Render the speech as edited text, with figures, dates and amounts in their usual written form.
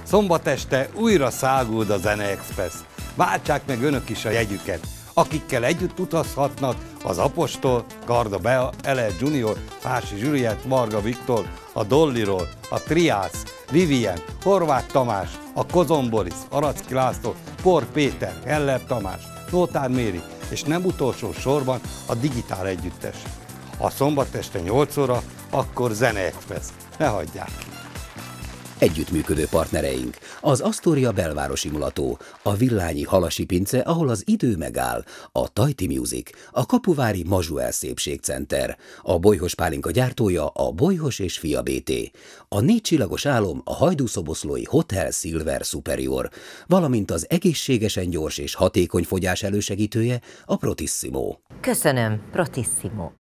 Szombat este újra száguld a Zene Express. Váltsák meg önök is a jegyüket. Akikkel együtt utazhatnak, az Apostol, Garda Bea, Ele Junior, Pási Zsuriett, Varga Viktor, a Dolliról, a Triász, Vivien, Horváth Tamás, a Kozon Boris, Aracki László, Por Péter, Heller Tamás, Nótár Méri, és nem utolsó sorban a Digitál Együttes. A szombat este 8 óra, akkor Zene Express. Ne hagyják ki! Együttműködő partnereink: az Astoria belvárosi mulató, a Villányi Halasi Pince, ahol az idő megáll, a Tajti Music, a Kapuvári Mazsuel Szépségcenter, a Bolyhos Pálinka gyártója, a Bolyhos és Fia BT, a 4 csillagos álom, a hajdúszoboszlói Hotel Silver Superior, valamint az egészségesen gyors és hatékony fogyás elősegítője, a Protissimo. Köszönöm, Protissimo.